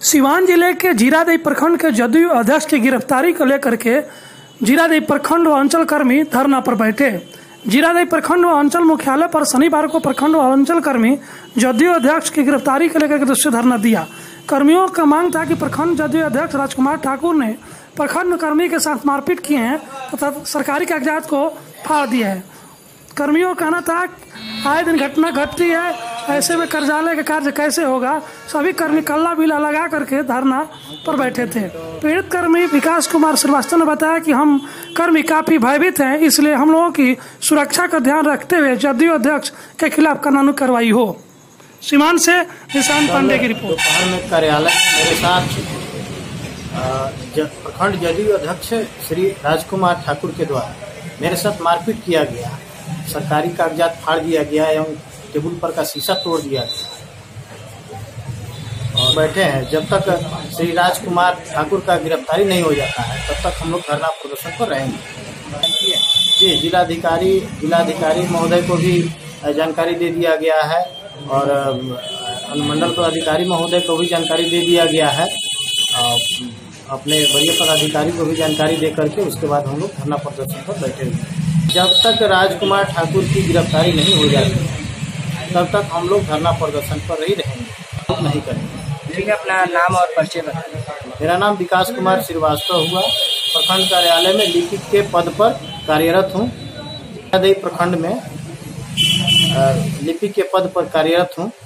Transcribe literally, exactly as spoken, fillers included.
सिवान जिले के जीरादेई प्रखंड के जदयू अध्यक्ष की गिरफ्तारी को लेकर के जीरादेई प्रखंड व अंचल कर्मी धरना पर बैठे। जीरादेई प्रखंड व अंचल मुख्यालय पर शनिवार को प्रखंड व अंचल कर्मी जदयू अध्यक्ष की गिरफ्तारी को लेकर के धरना दिया। कर्मियों का मांग था कि प्रखंड जदयू अध्यक्ष राजकुमार ठाकुर ने प्रखंड कर्मी के साथ मारपीट किए हैं तथा तो सरकारी कागजात को फाड़ दिया है। कर्मियों का कहना था आए दिन घटना घटती है, ऐसे में कार्यालय का कार्य कैसे होगा। सभी कर्मी कल्ला बिल्ला लगा करके धरना पर बैठे थे। पीड़ित कर्मी विकास कुमार श्रीवास्तव ने बताया कि हम कर्मी काफी भयभीत हैं, इसलिए हम लोगों की सुरक्षा का ध्यान रखते हुए जदयू अध्यक्ष के खिलाफ कानूनी कार्रवाई हो। सीमान से निशांत पांडे की रिपोर्ट। दोपहर में कार्यालय मेरे साथ प्रखंड जदयू अध्यक्ष श्री राजकुमार ठाकुर के द्वारा मेरे साथ मारपीट किया गया, सरकारी कागजात फाड़ दिया गया एवं टेबल पर का शीशा तोड़ दिया गया और बैठे हैं। जब तक श्री राजकुमार ठाकुर का गिरफ्तारी नहीं हो जाता है तब तक हम लोग धरना प्रदर्शन पर रहेंगे। जी, जिलाधिकारी जिलाधिकारी महोदय को भी जानकारी दे दिया गया है और अनुमंडल पदाधिकारी महोदय को भी जानकारी दे दिया गया है। अपने वरीय पदाधिकारी को भी जानकारी दे करके उसके बाद हम लोग धरना प्रदर्शन पर बैठे हुए। जब तक राजकुमार ठाकुर की गिरफ्तारी नहीं हो जाती तब तक हम लोग धरना प्रदर्शन पर ही रहेंगे, नहीं करेंगे। ठीक है, अपना नाम और परिचय बताएं। मेरा नाम विकास कुमार श्रीवास्तव हुआ, प्रखंड कार्यालय में लिपिक के पद पर कार्यरत हूँ। जीरादेई प्रखंड में लिपिक के पद पर कार्यरत हूँ।